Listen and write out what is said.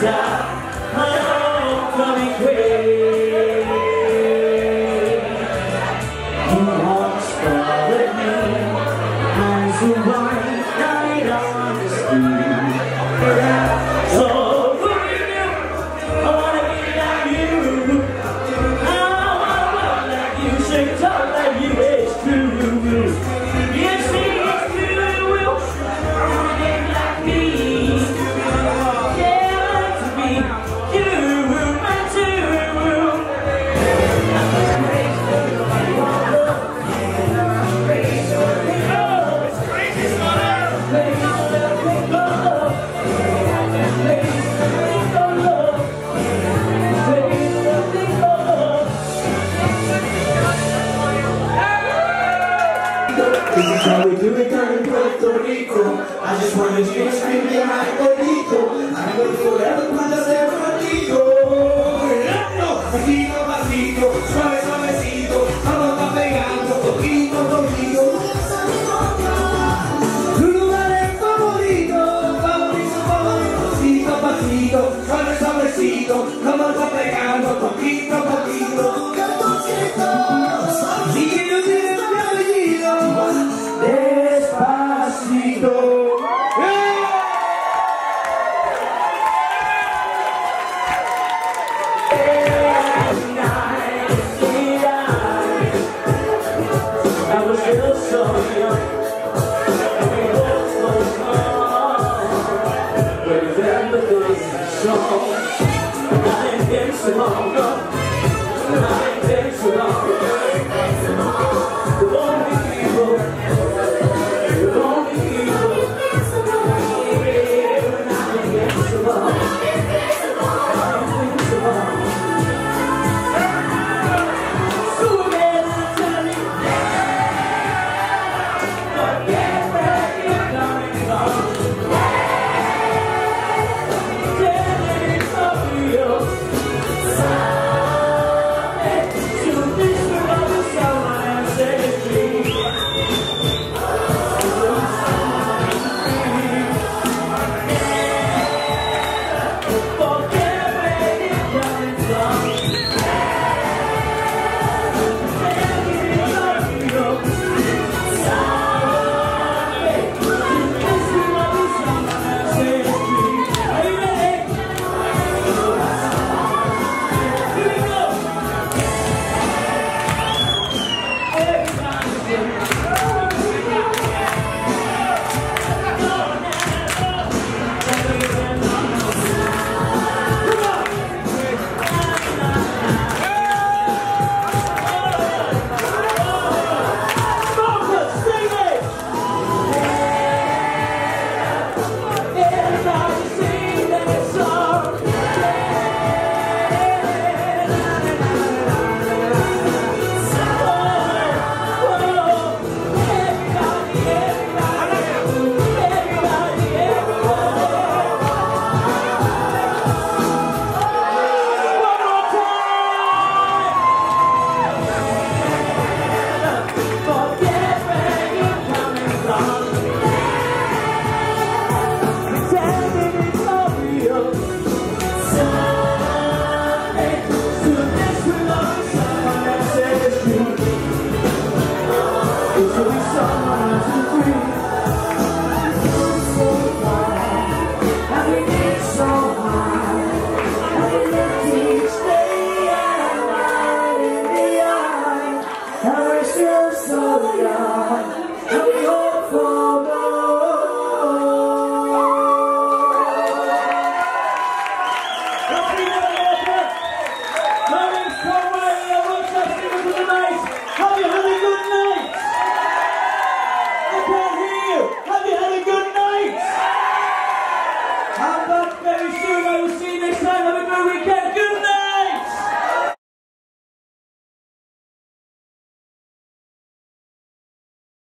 my homecoming queen. You once followed me as a white knight on the street. So what do you do? I wanna be like you. I wanna walk like you, shake and talk like you. It's true. You see, it's true. I wanna get like me. Yeah, I like to be you, my two. This is how we do it down in Puerto Rico. I just wanna hear you scream behind bonito. I'm gonna forever cuando sea contigo. Pasito, pasito, suave, suavecito. Vamos a pegando poquito, poquito. Tu lugar es favorito, favorito, favorito. Pasito, pasito, suave, suavecito. Vamos a pegando poquito, poquito. Y que no tienes mi apellido. Despacito. I was still so young, and we both was wrong. Remember this song, I ain't been so long,